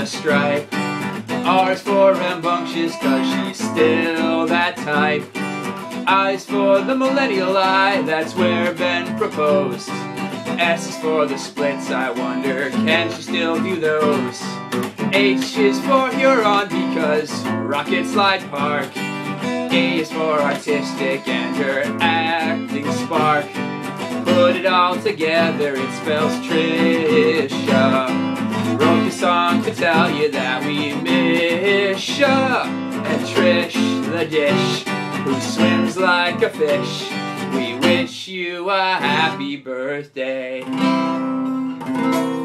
stripe. R's for rambunctious, cause she's still that type. I's for the millennial eye, that's where Ben proposed. S is for the splits, I wonder, can she still do those? H is for Huron, because Rocket Slide Park. A is for artistic and her acting spark. Put it all together, it spells Trisha. Wrote the song to tell you that we miss ya. And Trish, the dish, who swims like a fish, we wish you a happy birthday.